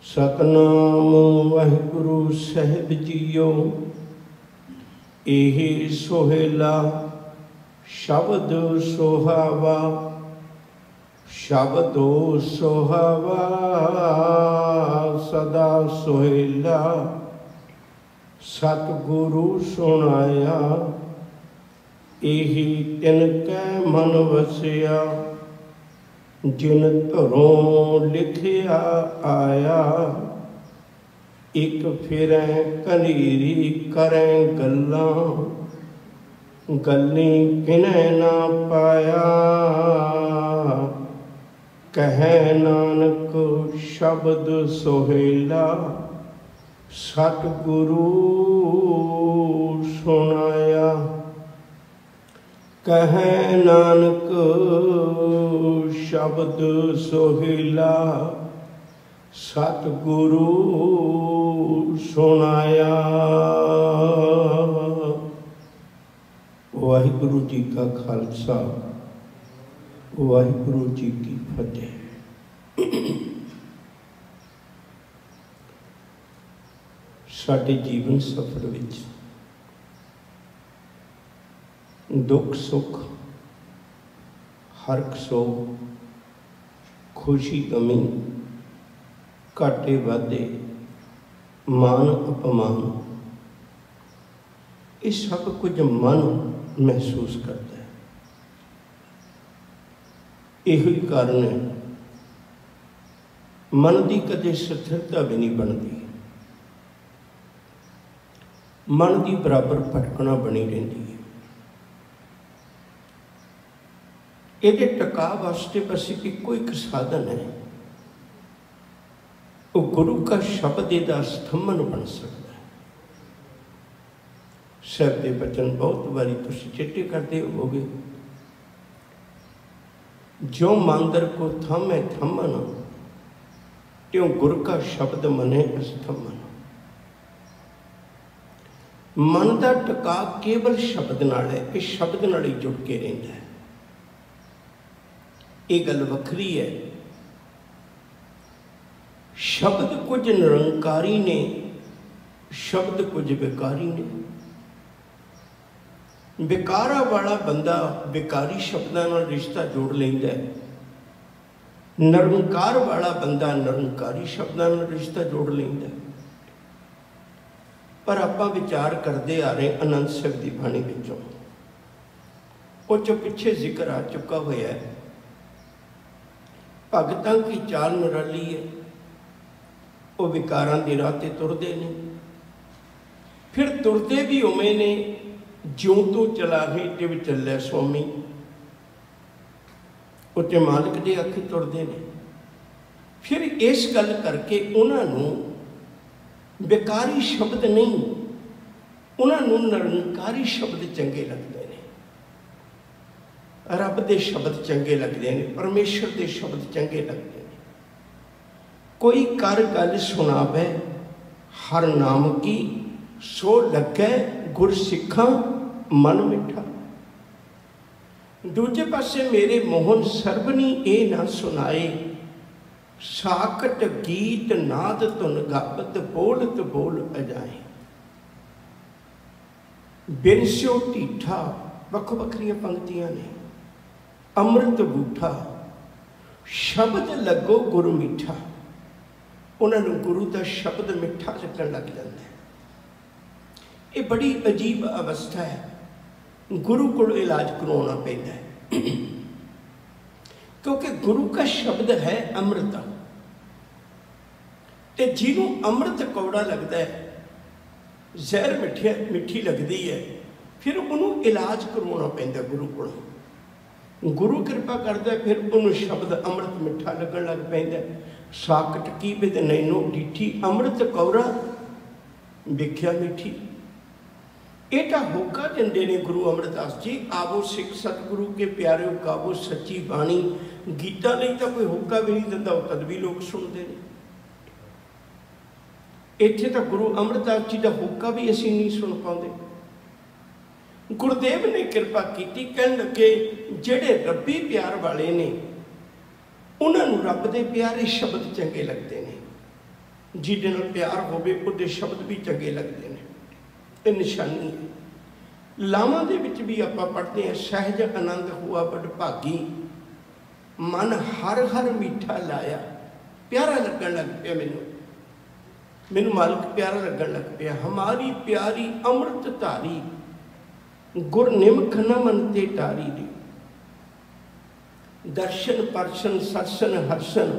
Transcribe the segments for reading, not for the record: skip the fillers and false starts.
सतनाम वाहिगुरु साहिब जीओ। एही सोहेला शब्द सोहावा, शब्दो सोहावा सदा सोहेला। सतगुरु सुनाया एही तिनकै मन वसिया, जिन धरों लिखिया आया। एक फिरें कनीरी करें गल्लां, गल्ली किनै ना पाया। कहे नानक शब्द सोहेला, सतगुरु सुनाया। कहे नानक शब्द सोहेला, सतगुरु सुनाया। वाहिगुरु जी का खालसा, वाहिगुरु जी की फतेह। साडे जीवन सफर विच दुख सुख, हरख सोग, खुशी गमी, घाटे वाधे, मान अपमान, ये सब कुछ मन महसूस करता है। यही कारण है मन की कदे स्थिरता भी नहीं बनती, मन की बराबर भटकना बनी रही है। ये टका वास्ते बस एको एक साधन है, वो गुरु का शब्द इहदा स्तंभन बन सकता है। साहब के बचन बहुत बारी तुसीं चेते करते होवोगे, जो मांदर को थामे थमन, त्यों गुरु का शब्द मने स्तंभन। मन का टका केवल शब्द नाल है, इस शब्द नाल ही जुड़ के रहिंदा है। ये गल वखरी है। शब्द कुछ निरंकारी ने, शब्द कुछ बेकारी ने। बेकारा वाला बंदा बेकारी शब्दों नाल रिश्ता जोड़ लेंदा है, निरंकार वाला बंदा निरंकारी शब्दों नाल रिश्ता जोड़ लेंदा है। पर आपां विचार करते आ रहे आनंद साहिब की बाणी विचों, वो जो पिछे जिक्र आ चुका हुआ है। भगतां की चाल निराली है, वो विकारां दी राह ते तुरदे ने, फिर तुरदे भी उवें ने ज्यों तो चला ही टिव चलै स्वामी। उत्ते मालिक दे आखे तुरदे ने। फिर इस गल करके उन्होंने बेकारी शब्द नहीं, उन्होंने निरंकारी शब्द चंगे लगते हैं, रब के शब्द चंगे लगते हैं, परमेश्वर के शब्द चंगे लगते हैं। कोई कर गल सुनावे हर नाम की, सो लगे गुर सिखा मन मिठा। दूजे पासे मेरे मोहन सरबनी ए ना सुनाए, साकट गीत नाद धुन गावत बोलत बोल अजाए। बिन स्यो ढीठा, वख वखरियां पंक्तियां ने। अमृत बूठा, शब्द लगो गुरु मिठा। उन्होंने गुरु का शब्द मिठा लगन लग जाता है। ये बड़ी अजीब अवस्था है, गुरु को इलाज करवाना पैंदा है। क्योंकि गुरु का शब्द है अमृत, ते जिन्हों अमृत कौड़ा लगता है, जहर मिठी लगती है, फिर उन्होंने इलाज करवाना पैंदा गुरु को। गुरु कृपा करता है, फिर उन्होंने शब्द अमृत मिठा लगन लग पैंदा। साकट की बिद नैनो डिठी, अमृत कौरा विख्या मिठी। एटा होका देंदे ने गुरु अमरदास जी। आवो सिख सतगुरु के प्यारे गावो सच्ची बाणी। गीता नहीं तो कोई होका भी नहीं दिंदा, तद भी लोग सुनते हैं। इत्थे तो गुरु अमरदास जी का होका भी असीं नहीं सुन पाते। गुरुदेव ने कृपा की, कहन लगे जेड़े रब्बी प्यार वाले ने उन्होंने रब के प्यारे शब्द चंगे लगते हैं। ਜਿਹਦੇ ਨਾਲ ਪਿਆਰ ਹੋਵੇ ਉਹਦੇ ਸ਼ਬਦ ਵੀ ਚੰਗੇ ਲੱਗਦੇ ਨੇ। ਇਹ ਨਿਸ਼ਾਨੀ ਹੈ। ਲਾਵਾਂ ਦੇ ਵਿੱਚ ਵੀ ਆਪਾਂ ਪੜ੍ਹਦੇ ਹਾਂ, ਸਹਿਜ ਆਨੰਦ ਹੁਆ ਬੜ ਭਾਗੀ, ਮਨ ਹਰ ਹਰ ਮੀਠਾ ਲਾਇਆ। ਪਿਆਰਾ ਲੱਗਣ ਲੱਗ ਪਿਆ ਮੈਨੂੰ ਮਾਲਕ ਪਿਆਰਾ ਲੱਗਣ ਲੱਗ ਪਿਆ। ਹਮਾਰੀ ਪਿਆਰੀ ਅੰਮ੍ਰਿਤ ਧਾਰੀ, ਗੁਰ ਨਿਮਖ ਨ ਮਨ ਤੇ ਟਾਰੀ ਰੇ। ਦਰਸ਼ਨ ਪਰਸ਼ਨ ਸਰਸਨ ਹਰਸ਼ਨ,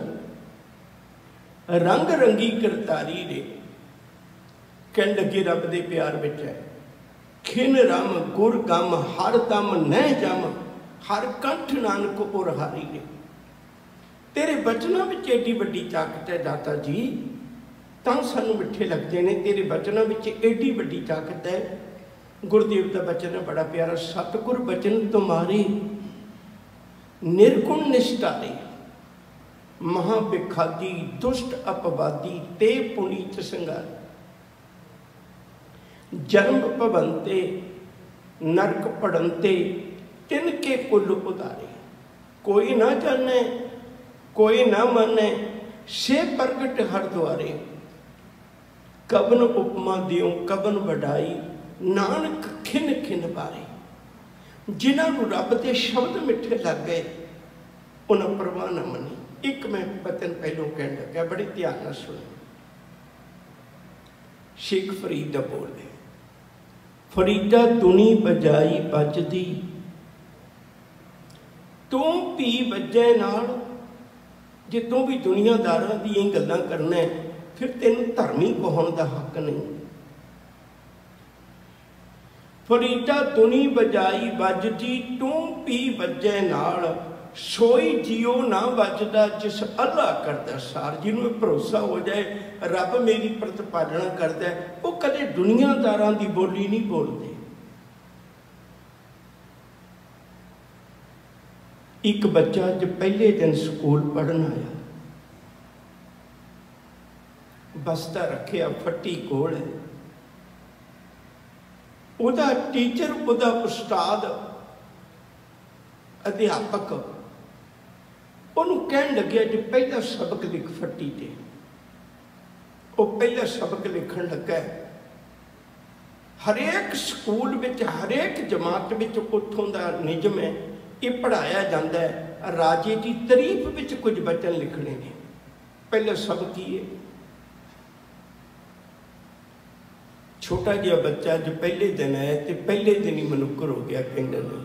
ਰੰਗ ਰੰਗੀ ਕਰਤਾਰੀ ਰੇ। ਕਹਿਣ ਲੱਗੇ ਰੱਬ ਦੇ ਪਿਆਰ ਵਿੱਚ ਹੈ। ਖਿਨ ਰਮ ਗੁਰ ਗਮ ਹਰ ਦਮ ਨਹਿ ਜਮ, ਹਰ ਕੰਠ ਨਾਨਕ ਉਰ ਹਾਰੀ ਰੇ। ਤੇਰੇ ਬਚਨਾਂ ਵਿੱਚ ਏਡੀ ਵੱਡੀ ਤਾਕਤ ਹੈ ਦਾਤਾ ਜੀ, ਤਾਂ ਸਾਨੂੰ ਮਿੱਠੇ ਲੱਗਦੇ ਨੇ। ਤੇਰੇ ਬਚਨਾਂ ਵਿੱਚ ਏਡੀ ਵੱਡੀ ਤਾਕਤ ਹੈ। ਗੁਰਦੇਵ ਦਾ ਬਚਨ ਹੈ ਬੜਾ ਪਿਆਰਾ, ਸਤਿਗੁਰ ਬਚਨ ਤੁਮਾਰੇ ਨਿਰਗੁਣ ਨਿਸ਼ਟਾਰੇ, ਮਹਾ ਬਿਖਾਦੀ ਦੁਸ਼ਟ ਅਪਵਾਦੀ ਤੇ ਪੁਨੀਤ ਸੰਗਾਰੇ। ਜਨਮ ਭਵੰਤੇ ਨਰਕ ਪੜੰਤੇ, ਤਿਨ ਕੇ ਕੁਲ ਉਤਾਰੇ। ਕੋਈ ਨਾ ਜਾਣੇ ਕੋਈ ਨਾ ਮਾਨੇ, ਸੇ ਪ੍ਰਗਟ ਹਰ ਦੁਆਰੇ। ਕਬਨ ਉਪਮਾ ਦਿਓ ਕਬਨ ਵਡਾਈ, ਨਾਨਕ ਖਿਨ ਖਿਨ ਬਾਰੇ। ਜਿਨ੍ਹਾਂ ਨੂੰ ਰੱਬ ਦੇ ਸ਼ਬਦ ਮਿੱਠੇ ਲੱਗ ਗਏ ਉਹਨਾਂ ਪਰਵਾਹ ਨਾ ਮੰਨੀ। ਇੱਕ ਮੈਂ ਬਚਨ ਪਹਿਲੋਂ ਕਹਿਣ ਲੱਗਾ, ਬੜੇ ਧਿਆਨ ਨਾਲ ਸੁਣੋ। ਸ਼ੇਖ ਫਰੀਦ ਦਾ ਬੋਲ ਹੈ, ਫਰੀਦਾ ਧੁਨੀ ਬਜਾਈ ਵੱਜਦੀ, ਤੂੰ ਪੀ ਵੱਜੇ ਨਾਲ। ਜੇ ਤੂੰ ਵੀ ਦੁਨੀਆਦਾਰਾਂ ਦੀਆਂ ਗੱਲਾਂ ਕਰਨਾ ਫਿਰ ਤੈਨੂੰ ਧਰਮੀ ਕਹਾਉਣ ਦਾ ਹੱਕ ਨਹੀਂ। ਫਰੀਦਾ ਧੁਨੀ ਬਜਾਈ ਵੱਜਦੀ, ਤੂੰ ਪੀ ਵੱਜੇ ਨਾਲ। ਸੋਈ ਜਿਉ ਨਾ ਵੱਜਦਾ ਜਿਸ ਅੱਲਾ ਕਰਦਾ ਸਾਰ। ਜਿਹਨੂੰ ਇਹ ਭਰੋਸਾ ਹੋ ਜਾਏ ਰੱਬ ਮੇਰੀ ਪ੍ਰਤਪਾਲਣਾ ਕਰਦਾ, ਉਹ ਕਦੇ ਦੁਨੀਆਦਾਰਾਂ ਦੀ ਬੋਲੀ ਨਹੀਂ ਬੋਲਦੇ। ਇੱਕ ਬੱਚਾ ਅੱਜ ਪਹਿਲੇ ਦਿਨ ਸਕੂਲ ਪੜ੍ਹਨ ਆਇਆ, ਬਸਤਾ ਰੱਖਿਆ, ਫੱਟੀ ਕੋਲ ਹੈ। ਉਹਦਾ ਟੀਚਰ, ਉਹਦਾ ਉਸਤਾਦ, ਅਧਿਆਪਕ ਉਹਨੂੰ ਕਹਿਣ ਲੱਗਿਆ ਜੀ ਪਹਿਲਾ ਸਬਕ ਲਿਖ ਫੱਟੀ ਤੇ। ਉਹ ਪਹਿਲਾ ਸਬਕ ਲਿਖਣ ਲੱਗਾ। ਹਰੇਕ ਸਕੂਲ ਵਿੱਚ, ਹਰੇਕ ਜਮਾਤ ਵਿੱਚ ਉੱਥੋਂ ਦਾ ਨਿਯਮ ਹੈ, ਇਹ ਪੜ੍ਹਾਇਆ ਜਾਂਦਾ ਹੈ। ਰਾਜੇ ਦੀ ਤਾਰੀਫ ਵਿੱਚ ਕੁਝ ਬਚਨ ਲਿਖਣੇ ਨੇ। ਪਹਿਲਾ ਸਬਕ ਕੀ ਹੈ? ਛੋਟਾ ਜਿਹਾ ਬੱਚਾ ਜੋ ਪਹਿਲੇ ਦਿਨ ਆਇਆ ਤੇ ਪਹਿਲੇ ਦਿਨ ਹੀ ਮਨੁੱਕਰ ਹੋ ਗਿਆ। ਕਹਿੰਦਾ ਨਹੀਂ,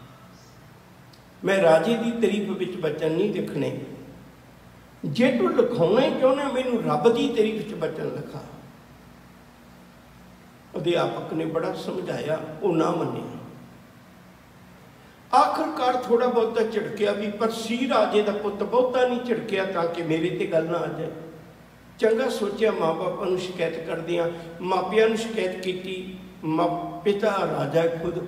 ਮੈਂ ਰਾਜੇ ਦੀ ਤਾਰੀਫ ਵਿੱਚ ਬਚਨ ਨਹੀਂ ਲਿਖਣੇ। ਜੇ ਤੂੰ ਲਿਖਾਉਣਾ ਹੀ ਚਾਹੁੰਦਾ ਮੈਨੂੰ ਰੱਬ ਦੀ ਤਾਰੀਫ 'ਚ ਬਚਨ ਲਿਖਾ। ਅਧਿਆਪਕ ਨੇ ਬੜਾ ਸਮਝਾਇਆ, ਉਹ ਨਾ ਮੰਨਿਆ। ਆਖਰਕਾਰ ਥੋੜਾ ਬਹੁਤਾ ਝਿੜਕਿਆ ਵੀ, ਪਰ ਸੀ ਰਾਜੇ ਦਾ ਪੁੱਤ, ਬਹੁਤਾ ਨਹੀਂ ਝਿੜਕਿਆ ਤਾਂ ਕਿ ਮੇਰੇ ਤੇ ਗੱਲ ਨਾ ਆ ਜਾਏ। ਚੰਗਾ ਸੋਚਿਆ, ਮਾਂ ਬਾਪਾਂ ਨੂੰ ਸ਼ਿਕਾਇਤ ਕਰਦੇ ਹਾਂ। ਮਾਪਿਆਂ ਨੂੰ ਸ਼ਿਕਾਇਤ ਕੀਤੀ। ਪਿਤਾ ਰਾਜਾ ਖੁਦ।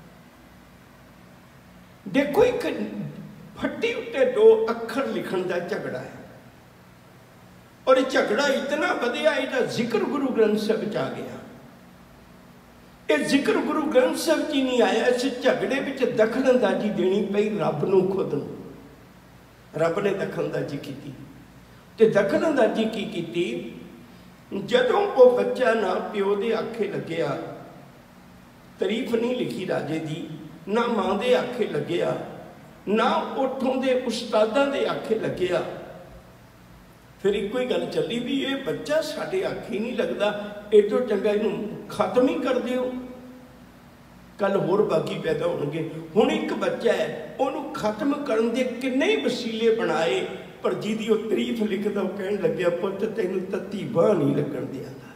ਦੇਖੋ, ਇੱਕ ਫੱਟੀ ਉੱਤੇ 2 ਅੱਖਰ ਲਿਖਣ ਦਾ ਝਗੜਾ ਹੈ, ਔਰ ਇਹ ਝਗੜਾ ਇਤਨਾ ਵਧਿਆ, ਇਹਦਾ ਜ਼ਿਕਰ ਗੁਰੂ ਗ੍ਰੰਥ ਸਾਹਿਬ 'ਚ ਆ ਗਿਆ। ਇਹ ਜ਼ਿਕਰ ਗੁਰੂ ਗ੍ਰੰਥ ਸਾਹਿਬ 'ਚ ਹੀ ਨਹੀਂ ਆਇਆ। ਇਸ ਝਗੜੇ ਵਿੱਚ ਦਖਲ ਅੰਦਾਜ਼ੀ ਦੇਣੀ ਪਈ ਰੱਬ ਨੂੰ, ਖੁਦ ਨੂੰ। ਰੱਬ ਨੇ ਦਖਲ ਅੰਦਾਜ਼ੀ ਕੀਤੀ। ਤੇ ਦਖਲ ਅੰਦਾਜ਼ੀ ਕੀ ਕੀਤੀ? ਜਦੋਂ ਉਹ ਬੱਚਾ ਨਾ ਪਿਓ ਦੇ ਆਖੇ ਲੱਗਿਆ, ਤਾਰੀਫ ਨਹੀਂ ਲਿਖੀ ਰਾਜੇ ਦੀ, ਨਾ ਮਾਂ ਦੇ ਆਖੇ ਲੱਗਿਆ, ਨਾ ਉੱਥੋਂ ਦੇ ਉਸਤਾਦਾਂ ਦੇ ਆਖੇ ਲੱਗਿਆ। ਫਿਰ ਇੱਕੋ ਹੀ ਗੱਲ ਚੱਲੀ ਵੀ ਇਹ ਬੱਚਾ ਸਾਡੇ ਆਖੇ ਨਹੀਂ ਲੱਗਦਾ, ਇਹ ਤੋਂ ਚੰਗਾ ਇਹਨੂੰ ਖਤਮ ਹੀ ਕਰ ਦਿਓ। ਕੱਲ ਹੋਰ ਬਾਕੀ ਪੈਦਾ ਹੋਣਗੇ। ਹੁਣ ਇੱਕ ਬੱਚਾ ਹੈ, ਉਹਨੂੰ ਖਤਮ ਕਰਨ ਦੇ ਕਿੰਨੇ ਹੀ ਵਸੀਲੇ ਬਣਾਏ, ਪਰ ਜਿਹਦੀ ਉਹ ਤਾਰੀਫ ਲਿਖਦਾ ਉਹ ਕਹਿਣ ਲੱਗਿਆ, ਪੁੱਤ ਤੈਨੂੰ ਤੱਤੀ ਬਾਂਹ ਨਹੀਂ ਲੱਗਣ ਦਿਆਂਗਾ,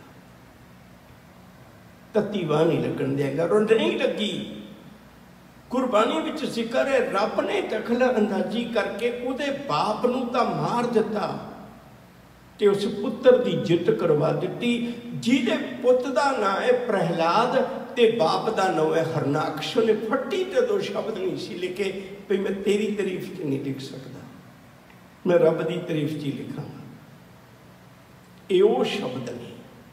ਤੱਤੀ ਬਾਂਹ ਨਹੀਂ ਲੱਗਣ ਦਿਆਂਗਾ। ਔਰ ਨਹੀਂ ਲੱਗੀ। ਕੁਰਬਾਨੀ ਵਿੱਚ ਜ਼ਿਕਰ ਹੈ, ਰੱਬ ਨੇ ਦਖਲ ਅੰਦਾਜ਼ੀ ਕਰਕੇ ਉਹਦੇ ਬਾਪ ਨੂੰ ਤਾਂ ਮਾਰ ਦਿੱਤਾ ਤੇ ਉਸ ਪੁੱਤਰ ਦੀ ਜਿੱਤ ਕਰਵਾ ਦਿੱਤੀ, ਜਿਹਦੇ ਪੁੱਤ ਦਾ ਨਾਂ ਹੈ ਪ੍ਰਹਿਲਾਦ ਤੇ ਬਾਪ ਦਾ ਨਾਂ ਹੈ ਹਰਨਾਕਸ਼। ਨੇ ਫੱਟੀ ਤੇ 2 ਸ਼ਬਦ ਨਹੀਂ ਸੀ ਲਿਖੇ ਵੀ ਮੈਂ ਤੇਰੀ ਤਾਰੀਫ 'ਚ ਨਹੀਂ ਲਿਖ ਸਕਦਾ, ਮੈਂ ਰੱਬ ਦੀ ਤਾਰੀਫ 'ਚ ਹੀ ਲਿਖਾਂਗਾ। ਇਹ ਉਹ ਸ਼ਬਦ ਨਹੀਂ,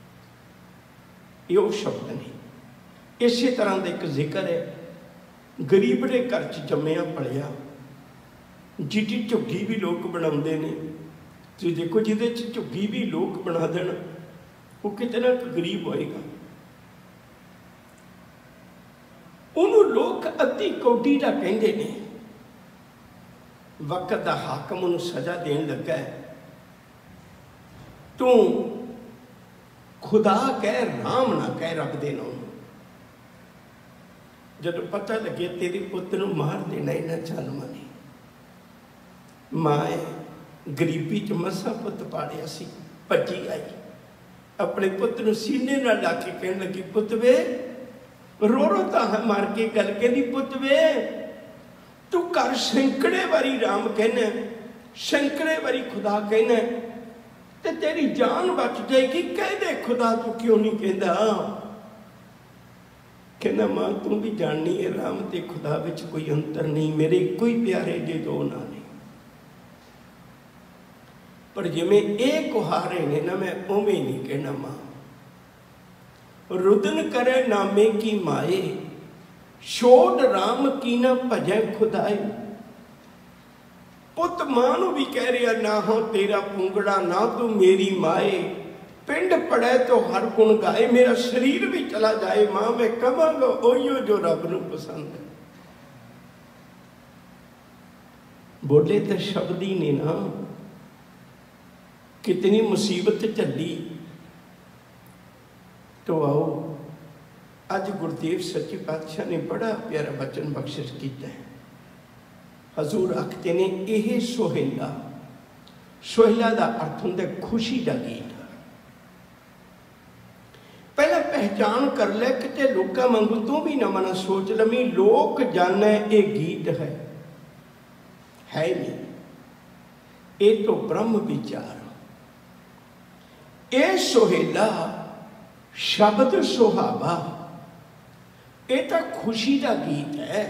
ਇਹ ਉਹ ਸ਼ਬਦ ਨਹੀਂ। ਇਸੇ ਤਰ੍ਹਾਂ ਦਾ ਇੱਕ ਜ਼ਿਕਰ ਹੈ, ਗਰੀਬ ਦੇ ਘਰ 'ਚ ਜੰਮਿਆ ਪਲਿਆ, ਜਿਹਦੀ ਝੁੱਗੀ ਵੀ ਲੋਕ ਬਣਾਉਂਦੇ ਨੇ, ਤੁਸੀਂ ਦੇਖੋ ਜਿਹਦੇ 'ਚ ਝੁੱਗੀ ਵੀ ਲੋਕ ਬਣਾ ਦੇਣ ਉਹ ਕਿਤੇ ਨਾ ਗਰੀਬ ਹੋਏਗਾ। ਉਹਨੂੰ ਲੋਕ ਅੱਧੀ ਕੌਡੀ ਦਾ ਕਹਿੰਦੇ ਨੇ। ਵਕਤ ਦਾ ਹਾਕਮ ਉਹਨੂੰ ਸਜ਼ਾ ਦੇਣ ਲੱਗਾ ਹੈ, ਤੂੰ ਖੁਦਾ ਕਹਿ, ਰਾਮ ਨਾ ਕਹਿ, ਰੱਬ ਦੇ ਨਾਮ। ਜਦੋਂ ਪਤਾ ਲੱਗੇ ਤੇਰੇ ਪੁੱਤ ਨੂੰ ਮਾਰ ਦੇਣਾ ਇਹਨਾਂ ਜ਼ਾਲਮਾਂ ਨੇ, ਮਾਂ ਗਰੀਬੀ 'ਚ ਮਸਾਂ ਪੁੱਤ ਪਾੜਿਆ ਸੀ, ਭੱਜੀ ਆਈ, ਆਪਣੇ ਪੁੱਤ ਨੂੰ ਸੀਨੇ ਨਾਲ ਲਾ ਕੇ ਕਹਿਣ ਲੱਗੀ, ਪੁੱਤ ਵੇ, ਰੋ ਰੋ ਤਾਂ ਮਾਰ ਕੇ ਗੱਲ ਕਹਿੰਦੀ, ਪੁੱਤ ਵੇ ਤੂੰ ਘਰ ਸੈਂਕੜੇ ਵਾਰੀ ਰਾਮ ਕਹਿਣਾ, ਸੈਂਕੜੇ ਵਾਰੀ ਖੁਦਾ ਕਹਿਣਾ ਤੇ ਤੇਰੀ ਜਾਨ ਬਚ ਜਾਏਗੀ, ਕਹਿ ਦੇ ਖੁਦਾ, ਤੂੰ ਕਿਉਂ ਨਹੀਂ ਕਹਿੰਦਾ? ਕਹਿੰਦਾ, ਮਾਂ ਤੂੰ ਵੀ ਜਾਣਨੀ ਹੈ ਰਾਮ ਤੇ ਖੁਦਾ ਵਿੱਚ ਕੋਈ ਅੰਤਰ ਨਹੀਂ, ਮੇਰੇ ਇੱਕੋ ਹੀ ਪਿਆਰੇ ਜੇ ਦੋ ਨਾਂ ਨੇ। ਪਰ ਜਿਵੇਂ ਇਹ ਕੁਹਾਰੇ ਨੇ ਨਾ, ਮੈਂ ਉਵੇਂ ਨਹੀਂ ਕਹਿਣਾ। ਮਾਂ रुदन करे नामे की माए, छोड़ राम की ना भजै खुदाए। पुत मां नूं भी कह रहा, ना हो तेरा पूंगड़ा ना तू मेरी माए, पिंड पड़े तो हर गुण गाए, मेरा शरीर भी चला जाए मां मैं कहांगा ओहियो जो रब नूं पसंद है। बोले तो शब्द ही ने ना, कितनी मुसीबत झली। तो आओ अज गुरदेव सच्चे पातशाह ने बड़ा प्यारा बचन बख्शिश किया है। हजूर आखते ने यह सोहेला, सोहेला का अर्थ होंदा खुशी का गीत। पहला पहचान कर ले कि लोगों वांगू तू भी ना मना सोच लवी, लोग जाने ये गीत है नहीं, ये तो ब्रह्म विचार। ये सोहेला शब्द सुहावा, ये तो खुशी का गीत है।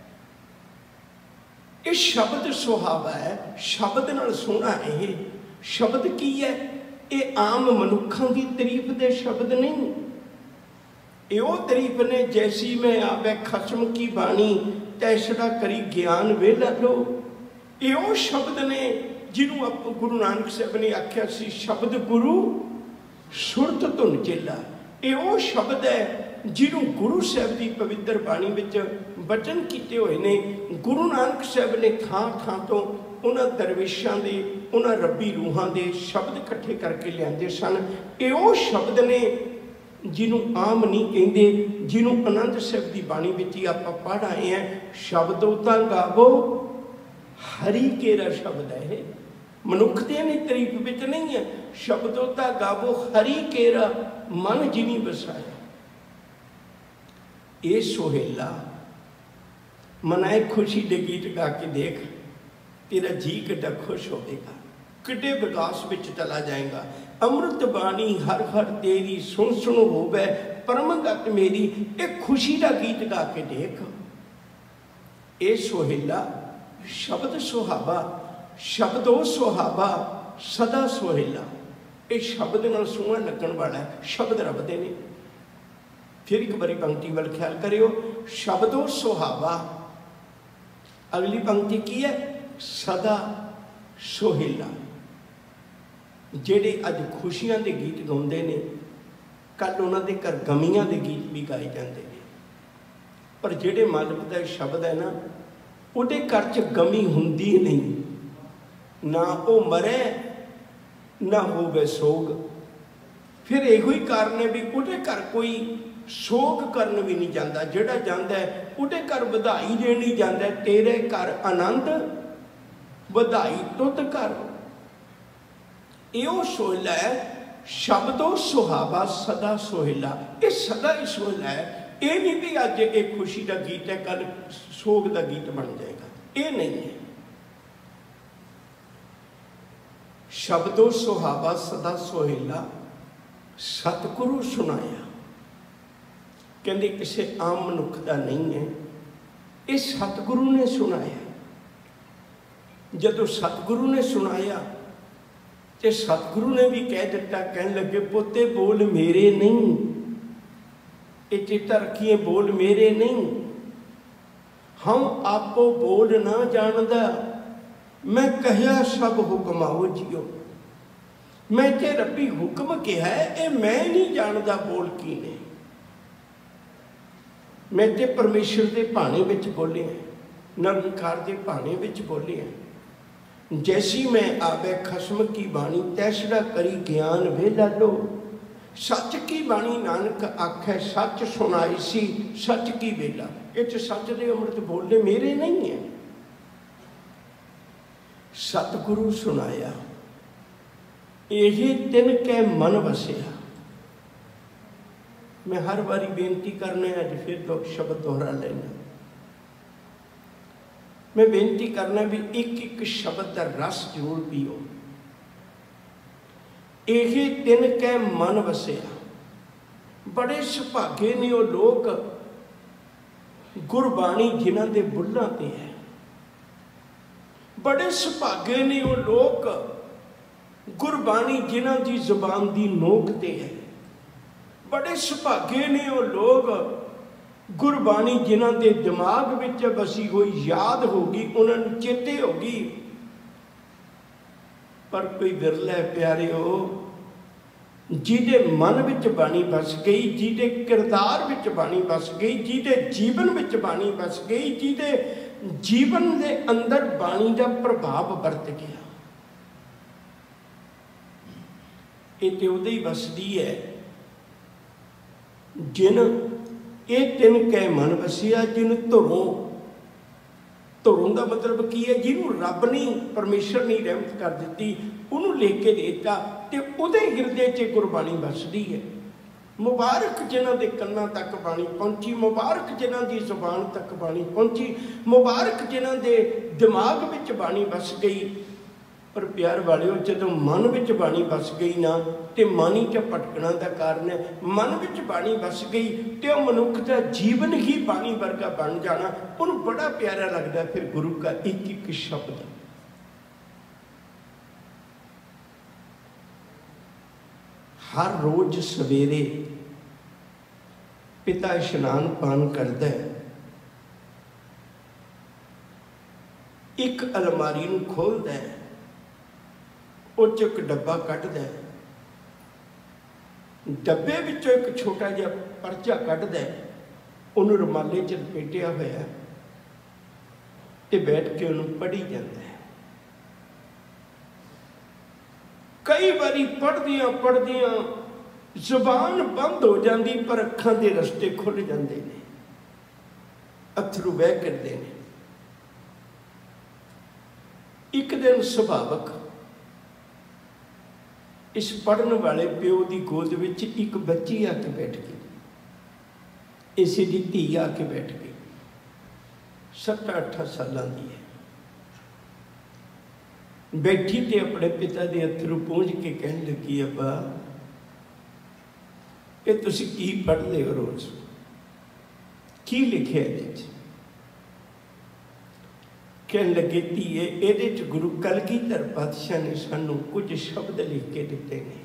ये शब्द सुहावा है, शब्द नाल सोहना है। शब्द की है? ये आम मनुखों की तारीफ दे शब्द नहीं, ये वो तारीफ ने जैसी मैं आवे खसम की बाणी, तैसड़ा करी ज्ञान वेला लो। ये वो शब्द ने जिन्हों गुरु नानक साहब ने आख्या सी, शब्द गुरु सुरत धुन चेला। ये वो शब्द है जिन्हों गुरु साहब की पवित्र बाणी विच वचन किए हुए ने। गुरु नानक साहब ने थां थां तो उन्हां दरवेशां दे, उन्हां रब्बी रूहां दे शब्द इकट्ठे करके लिआंदे सन। ये वो शब्द ने जिन्हों आम नहीं कहते, जिन्हों आनंद साहब की बाणी विच ही आपां पढ़ आए हैं। शब्दों तां गावो हरि केरा शब्द है, मनुख दे ने तारीफ विच नहीं है। शब्दों ता गावो हरि केरा, मन जिनी बसाया। ये सोहेला मनाए खुशी दे गीत गा के देख, तेरा जी कितना खुश होगा, किड्डे विकास विच चला जाएगा। अमृत बाणी हर हर तेरी, सुन सुन होवे परमगत मेरी। एक खुशी का गीत गा के देख। ये सोहेला शब्द सुहावा, शब्दों सुहावा सदा सोहेला। ये शब्द नाल सोहना लगन वाला है, शब्द रब दे ने। फिर एक बारी पंक्ति वाल ख्याल करियो, शब्दों सुहावा। अगली पंक्ति की है? सदा सोहेला। जेड़े अज खुशियां दे गीत गाउंदे ने, कल उन्हां दे घर गमियां दे गीत भी गाए जाते हैं। पर जेड़े मालिक दा शब्द है ना, उहदे घर च गमी हुंदी नहीं, ना वो मरे ना होवे सोग। फिर यो ही कारण है भी उहदे घर कोई सोग करन भी नहीं जाता। जिहड़ा जांदा है उहदे घर बधाई देण ही जांदा है, तेरे घर आनंद बधाई तुद कर। यो सोहेला है, शब्दों सुहावा सदा सोहेला। ये सदा ही सोहेला है। ये नहीं भी अज एक खुशी का गीत है कल सोग का गीत बन जाएगा, ये नहीं है। शब्दों सुहावा सदा सोहेला, सतगुरु सुनाया। कहते किसी आम मनुख का नहीं है, ये सतगुरु ने सुनाया। जदों सतगुरु ने सुनाया तो सतगुरु ने भी कह दिता, कहन लगे पोते बोल मेरे नहीं, ये चेता रखिए बोल मेरे नहीं। हम आपो बोल ना जानदा, मैं कहिया सब हुक्माओ जियो। मैं ते रब्बी हुक्म कहा है, ये मैं नहीं जानता बोल की ने। मैं ते परमेश्वर के भाने विच बोले हैं, निरंकार के भाने विच बोले हैं। जैसी मैं आवे खसम की बाणी, तैसड़ा करी ज्ञान वेला लो। सच की बाणी नानक आखै, सच सुनाई सी सच की वेला। ये सच दे अमृत बोलने मेरे नहीं है, सतगुरु सुनाया। यही तिन कै मन वसिया। मैं हर बारी बेनती करने, अज फिर दो शब्द दोहरा लेना। मैं बेनती करना भी एक एक शब्द का रस जरूर पीओ। यही तिन कै मन वसिया। बड़े सुभागे ने वो लोग गुरबाणी जिन्हां दे बुल्हां ते है। बड़े सुभागे ने वो लोग गुरबाणी जिन्हां दी जुबान दी नोक ते है। बड़े सुभागे ने वो लोग गुरबाणी जिन्हां दे दिमाग विच बसी हुई याद होगी, उन्होंने चेते होगी। पर कोई विरला है प्यारिओ, जिहदे मन विच बाणी बस गई, जिहदे किरदार विच बाणी बस गई, जिहदे जीवन विच बाणी बस गई, जिहदे जीवन दे अंदर बाणी का प्रभाव बरत गया। ये तो उदे ही बसदी है जिन ये तिन कै मन वसिया, जिन धुरों, धुरों का मतलब की है, जिन्हों रब ने परमेश्वर ने रहमत कर दी, उन्होंने लेके देता, तो उहदे हिरदे च गुरबाणी बसदी है। मुबारक जिन्हां दे कन्नां तक बाणी पहुंची, मुबारक जिन्हां दी जुबान तक बाणी पहुंची, मुबारक जिन्हां दे दिमाग विच बाणी बस गई। पर प्यार वालिओ, जदों मन विच बाणी बस गई ना, तो मन ही च भटकना का कारण है। मन विच बाणी बस गई तो मनुख का जीवन ही बाणी वर्गा बन जाना। उन्हें बड़ा प्यारा लगता फिर गुरु का एक एक शब्द। हर रोज सवेरे पिता इशनान पान करता है, एक अलमारी नूं खोलता है, उस एक डब्बा कढ़दा है, डब्बे विचों एक छोटा जिहा परचा कढ़दा है, उन्होंने रुमाले च लपेटिया होया ते बैठ के उन्होंने पढ़ी जाता है। कई बारी पढ़दियां पढ़दियां जुबान बंद हो जाती, पर अखां दे रस्ते खुल जाते हैं, अथरू बह करते हैं। एक दिन सुभावक इस पढ़न वाले प्यो की गोद विच एक बच्ची आके बैठ गई। इसी की धी आके बैठ गई, 7-8 सालों की है। बैठी तो अपने पिता के अथरू पहुँच के कहन लगी, अब्बा ये तुसीं की पढ़ते हो रोज़, की लिखे ये? कहन लगे धीए, ये गुरु कलगीधर पातशाह ने सानू कुछ शब्द लिख के दिते हैं,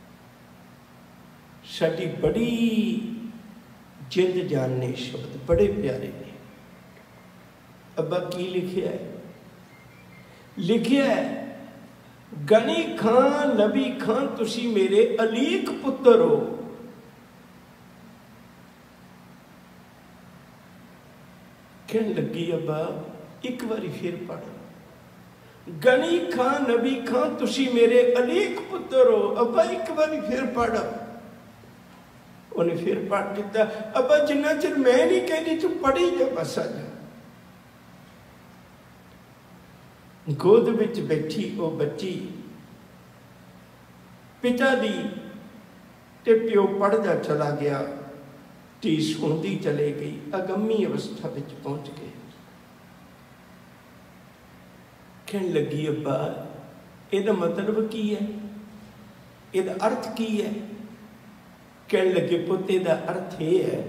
साडी बड़ी जिंद जानने शब्द, बड़े प्यारे ने। अब्बा की लिखिया है? लिखिया है, गनी खां नबी खां तुसी मेरे अलीक पुत्र हो। कहन लगी, अब्बा एक बारी फिर पढ़, गनी खां नबी खां तुसी मेरे अलीक पुत्र हो। अब्बा एक बारी फिर पढ़। उन्हें फिर पढ़ दिता। अब्बा जिन्ना चिर मैं नहीं कहती तू पढ़ी जा बस। आ गोद विच बैठी वो बच्ची पिता दी ते प्यो पढ़दा चला गया, धी सुनती चले गई, अगम्मी अवस्था विच पहुंच गए। कहन लगी, अब्बा इहदा मतलब की है, इहदा अर्थ की है? कहन लगे, पुत इहदा अर्थ यह है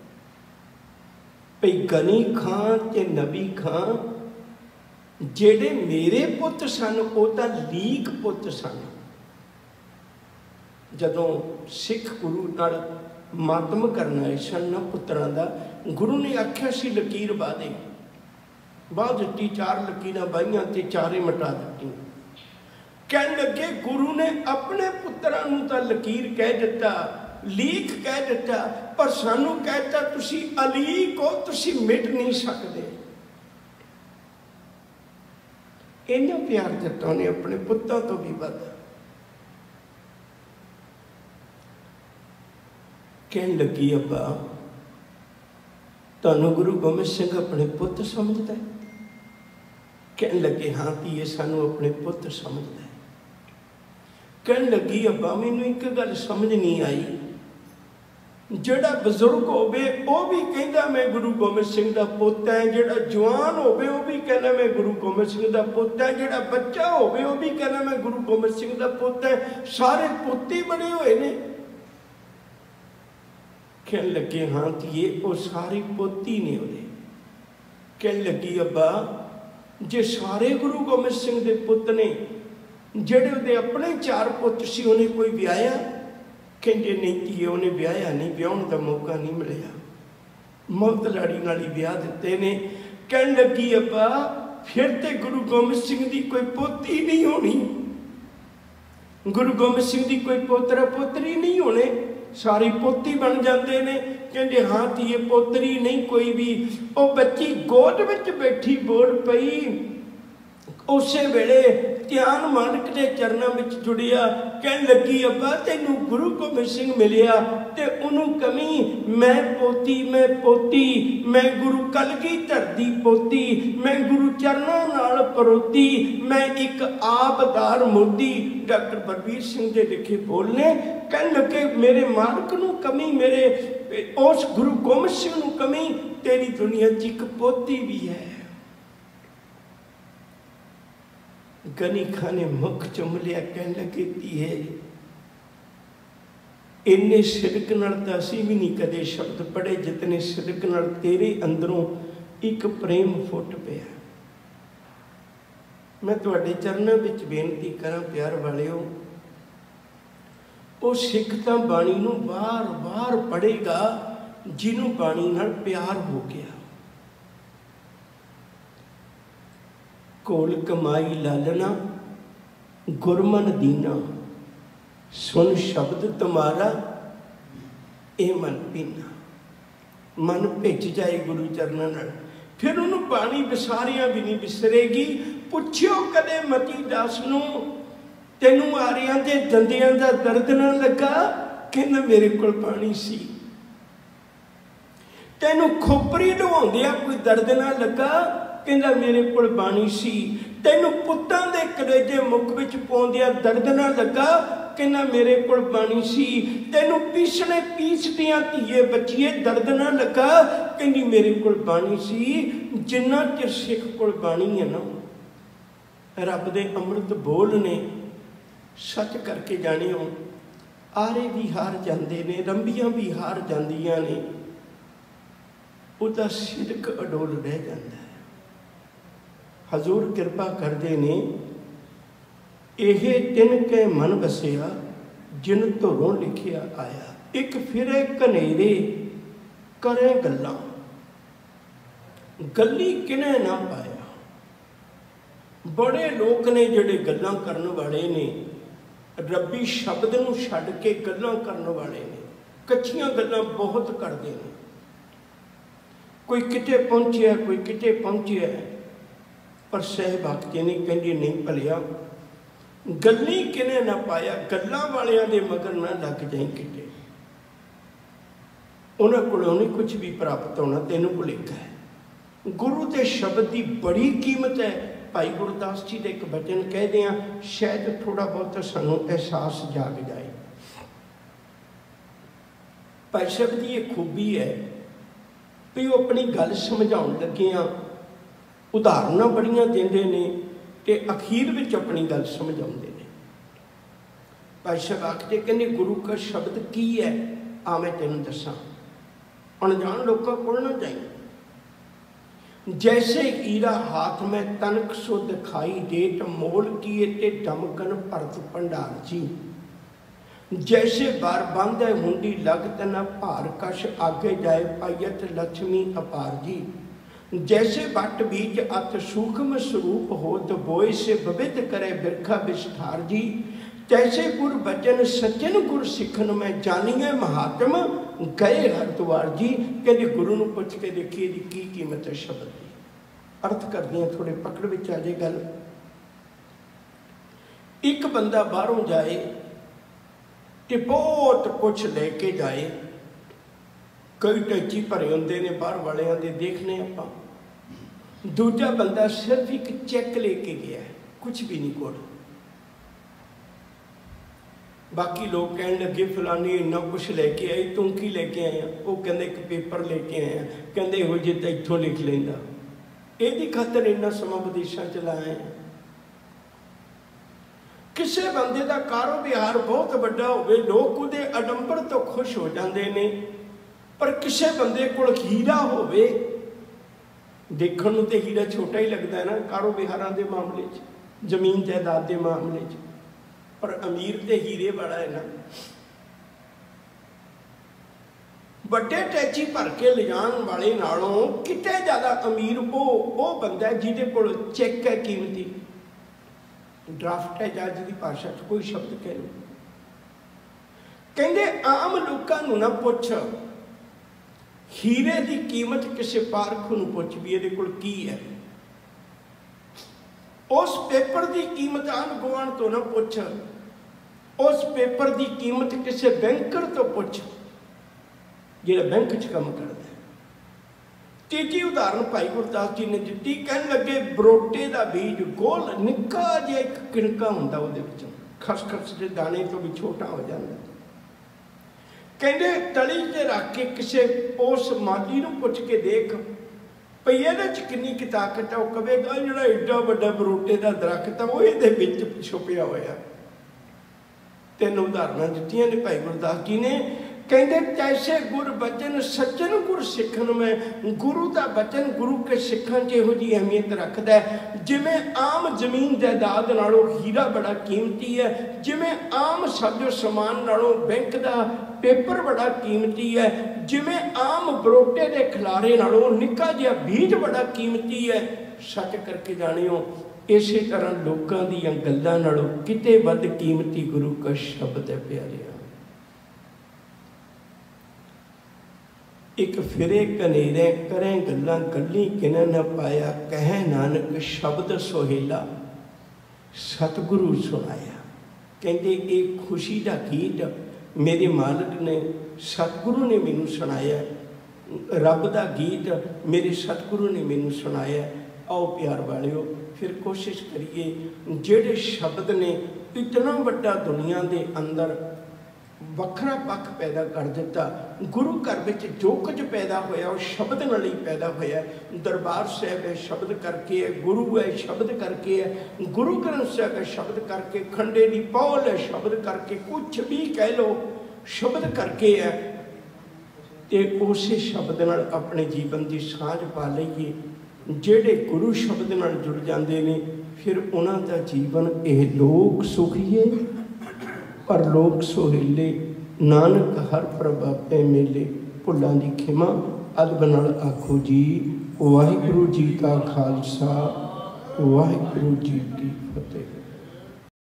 भई गनी खां ते नबी खां जेड़े मेरे पुत सन वो तो लीक पुत सन। जदों सिख गुरु नाल मातम करना है सन पुत्रां दा, गुरु ने आख्या सी लकीर बा दे, बाह दिती, 4 लकीरां बाहियां ते चारे मिटा दित्ती। कहन लगे गुरु ने अपने पुत्रां नूं तां लकीर कह दिता, लीख कह दिता, पर सानू कहता तुसी अलीक हो, तुसी मिट नहीं सकते। इन्ना प्यार दिता उन्हें अपने पुत्तां तो भी वध। कहन लगी अब्बा तुहानू गुरु गोबिंद सिंह अपने पुत्र समझदा है? कहन लगे हाँ धीए सानू अपने पुत्र समझदा है। कहन लगी अब्बा मैनू एक गल समझ नहीं आई, जिहड़ा बजुर्ग होवे वो भी कहंदा मैं गुरु गोबिंद सिंह दा पुत्त है, जिहड़ा जवान होवे वो भी कहना मैं गुरु गोबिंद सिंह दा पुत्त है, जिहड़ा बच्चा होवे वो भी कहना मैं गुरु गोबिंद सिंह दा पुत्त है, सारे पुत्त ही बने हुए ने। कहन लगे हाँ धीए वो सारे पुत्त ही ने उहदे। कहन लगी अब्बा जे सारे गुरु गोबिंद सिंह दे पुत्त ने, ਜਿਹੜੇ ਉਹਦੇ ਆਪਣੇ 4 ਪੁੱਤ ਸੀ ਉਹਨੇ ਕੋਈ ਵਿਆਹਿਆ? ਕਹਿੰਦੇ ਨਹੀਂ ਧੀਏ ਉਹਨੇ ਵਿਆਹਿਆ ਨਹੀਂ, ਵਿਆਹਣ ਦਾ ਮੌਕਾ ਨਹੀਂ ਮਿਲਿਆ, ਮੌਤ ਲਾੜੀ ਨਾਲ ਹੀ ਵਿਆਹ ਦਿੱਤੇ ਨੇ। ਕਹਿਣ ਲੱਗੀ ਅੱਬਾ ਫਿਰ ਤੇ ਗੁਰੂ ਗੋਬਿੰਦ ਸਿੰਘ ਦੀ ਕੋਈ ਪੋਤੀ ਨਹੀਂ ਹੋਣੀ, ਗੁਰੂ ਗੋਬਿੰਦ ਸਿੰਘ ਦੀ ਕੋਈ ਪੋਤਰਾ ਪੋਤਰੀ ਨਹੀਂ ਹੋਣੇ, ਸਾਰੇ ਪੋਤੀ ਬਣ ਜਾਂਦੇ ਨੇ। ਕਹਿੰਦੇ ਹਾਂ ਧੀਏ ਪੋਤਰੀ ਨਹੀਂ ਕੋਈ ਵੀ। ਉਹ ਬੱਚੀ ਗੋਦ ਵਿੱਚ ਬੈਠੀ ਬੋਲ ਪਈ, ਉਸੇ ਵੇਲੇ ਧਿਆਨ ਮਾਨਕ ਦੇ ਚਰਨਾਂ ਵਿੱਚ ਜੁੜਿਆ। ਕਹਿਣ ਲੱਗੀ ਅੱਬਾ ਤੈਨੂੰ ਗੁਰੂ ਗੋਬਿੰਦ ਸਿੰਘ ਮਿਲਿਆ ਤੇ ਉਹਨੂੰ ਕਮੀ ਮੈਂ ਪੋਤੀ, ਮੈਂ ਪੋਤੀ, ਮੈਂ ਗੁਰੂ ਕਲਗੀਧਰ ਦੀ ਪੋਤੀ, ਮੈਂ ਗੁਰੂ ਚਰਨਾਂ ਨਾਲ ਪਰੋਤੀ, ਮੈਂ ਇੱਕ ਆਬਦਾਰ ਮੋਦੀ। ਡਾਕਟਰ ਬਲਬੀਰ ਸਿੰਘ ਦੇ ਲਿਖੇ ਬੋਲਨੇ। ਕਹਿਣ ਲੱਗੇ ਮੇਰੇ ਮਾਲਕ ਨੂੰ ਕਮੀ, ਮੇਰੇ ਉਸ ਗੁਰੂ ਗੋਬਿੰਦ ਸਿੰਘ ਨੂੰ ਕਮੀ, ਤੇਰੀ ਦੁਨੀਆ 'ਚ ਇੱਕ ਪੋਤੀ ਵੀ ਹੈ। गनी खाने मुख चुम लिया। कहन लगे धीए इन्ने सिदक नाल तां असीं भी नहीं कदे शब्द पढ़े जितने सिदक नाल तेरे अंदरों एक प्रेम फुट पिया। मैं तुहाडे चरनां विच बेनती करां प्यार वालिओ, वो सिख तां बाणी नूं बार बार पढ़ेगा जिन्हों बाणी नाल प्यार हो गया। कोल कमाई लालना गुरमन दीना, सुन शब्द तुम्हारा ए मन पीना। मन भिज जाए गुरु चरणों नाल, फिर उन्होंने बाणी विसारियां भी नहीं विसरेगी। पुछियो कदे मती दास नूं तैनूं आरियां दे दंदियां दा दर्द ना लगा? कहना मेरे कोल बाणी सी। तैनूं खोपरी ढवाउंदियां कोई दर्द ना लगा? कहना मेरे कोल बाणी सी। तैनूं पुत्तां दे कलेजे मुख विच पाउंदियां दर्द ना लगा? कहना मेरे कोल बाणी सी। तैनूं पीसने पीसदियां धीए बच्चीए दर्द ना लगा? कहनी मेरे कोल बाणी सी। जिन्ना चिर सिख कोल बाणी है ना, रब दे अमृत बोल ने, सच करके जाने हो आरे भी हार जाते ने, रंबियां भी हार जांदियां ने, उहदा सिदक अडोल रह जाता है। हजूर कृपा करते ने, यह तिन के मन बसिया जिन धुरों लिखिया आया। एक फिरे कनेरे करे गल्लां, गली किने ना पाया। बड़े लोग ने जिहड़े गल्लां करन वाले ने, रब्बी शब्द नूं छड्ड के गल्लां करन वाले ने, कच्चियां गल्लां बहुत करते हैं। कोई किते पहुंचिया, कोई किते पहुंचिया, पर सहभक्ति ने कहती नहीं भलिया गल्ली किने ना पाया। गल्लां वालियां दे मगर ना लग जाए किते, उन्हां कोलों नहीं कुछ भी प्राप्त होना, तैनूं भुलेखा है। गुरु के शब्द की बड़ी कीमत है। भाई गुरदास जी के एक वचन कह दें, शायद थोड़ा बहुत सानू एहसास जाग जाए। भाई साहब की ये खूबी है भी वो अपनी गल समझाउण लगिया उदाहरण बड़ियां देंदे ने ते अखीर विच अपनी गल समझाउंदे ने। भाई साहब आखदे कहंदे गुरु का शब्द की है, आ मैं तैनूं दसां, अणजाण लोकां कोल ना जाई। जैसे हीरा हाथ में तनक सो दिखाई देत, मोल किए ते दमकन भरत भंडार जी। जैसे बार बांधे हुंडी लगत न भार कश, आगे जाए पायत लक्ष्मी अपार जी। जैसे बट बीज अत सूक्ष्म स्वरूप होत बोए से बबित करे बिरखा विस्तार जी। तैसे गुर बचन सचिन गुर सिखन में जानिए महात्म गए हरिद्वार जी। कहते गुरु नूं पुछ के देखिए जी की कीमत है शब्द की। अर्थ करते हैं थोड़े पकड़ विच आ जाए गल। एक बंदा बाहरों जाए तो बहुत कुछ लेके जाए, कई टैची भरे होंगे ने बाहर वालियां दे देखने आप। दूजा बंदा सिर्फ एक चैक लेके गया है, कुछ भी नहीं कोल। बाकी लोग कहने लगे फलानी इन्ना कुछ लेके आई, तू की लेके आया? वो कहते एक पेपर लेके आया, कहते इहो जे तो इत्थों लिख लेंदा। ਇਹਦੀ खातर इन्ना समा विदेशों च लाया। किसी बंदे का कारोबार बहुत बड़ा हो, लोग उहदे आडंबर तो खुश हो जाते हैं, पर किसी बंदे कोल हीरा होवे, देखण नूं ते हीरा छोटा ही लगता है ना कारोबारां दे मामले च, जमीन जायदाद के मामले च, पर अमीर ते हीरे बड़ा है ना। बड़े टैची भर के ले जाण वाले नालों किते ज़्यादा अमीर वो बंदा है जिहदे कोल चैक है कीमती, ड्राफ्ट है जज की भाषा च कोई शब्द कह लो। कहते आम लोगों नूं ना पुछ, हीरे की कीमत किसी पारख नूं पुछ भी इहदे कोल की है। उस पेपर की कीमत आन गुआण तो ना पुछ, उस पेपर की कीमत किसी बैंकर तो पुछ जिहड़ा बैंक च काम करता है। तीजी उदाहरण भाई गुरदास जी ने दी, कहन लगे बरोटे का बीज गोल निक्का जिहा एक किणका हुंदा, उहदे विचों खसखस के दाने तो भी छोटा हो जाता। कहते तली से रख के किसी उस माली नूं पुछ के देख भई इहदे च किन्नी की ताकत है। वह कहेगा जिहड़ा एडा वड्डा बरोटे का दरख्त है वो इहदे विच छुपिया होया। तीन उदाहरण दित्तियां ने भाई गुरदास जी ने। कहते तैसे गुर बचन सचिन गुर सिखन में, गुरु का बचन गुरु के सिखन च इहो जी अहमियत रखता है। जिमें आम जमीन जायदाद नालों हीरा बड़ा कीमती है, जिमें आम साजो समान नालों बैंक का पेपर बड़ा कीमती है, जिमें आम बरोटे के खिलारे नालों निक्का जिहा बीज बड़ा कीमती है। सच करके जानियो इस तरह लोगों दीयां गल्लां नालों किते वध कीमती गुरु का शब्द है प्यारे। एक फिरे कनेरे करें गल्लां गल्ली किने न पाया, कहे नानक शब्द सोहेला सतगुरु सुनाया। कहते एक खुशी का गीत मेरे मालिक ने सतगुरु ने मैनू सुनाया, रब का गीत मेरे सतगुरु ने मैनू सुनाया। आओ प्यार वालियो फिर कोशिश करिए जेड़े शब्द ने इतना बड़ा दुनिया के अंदर वखरा पक्ष पैदा कर दिता। गुरु घर में जो कुछ पैदा होया वो शब्द नाल ही पैदा होया। दरबार साहब है शब्द करके है, गुरु है शब्द करके है, गुरु ग्रंथ साहब है शब्द करके, खंडे की पौल है शब्द करके, कुछ भी कह लो शब्द करके है। तो उस शब्द नाल अपने जीवन की सांझ पा लईए। जेड़े गुरु शब्द नाल जुड़ जाते हैं फिर उन्हां दा जीवन यह लोक सुखी है पर लोक सोहेले। नानक हर प्रभापे मेले, भुलां दी खिमा अदब नाल आखो जी। वाहिगुरू जी का खालसा, वाहिगुरू जी की फतेह।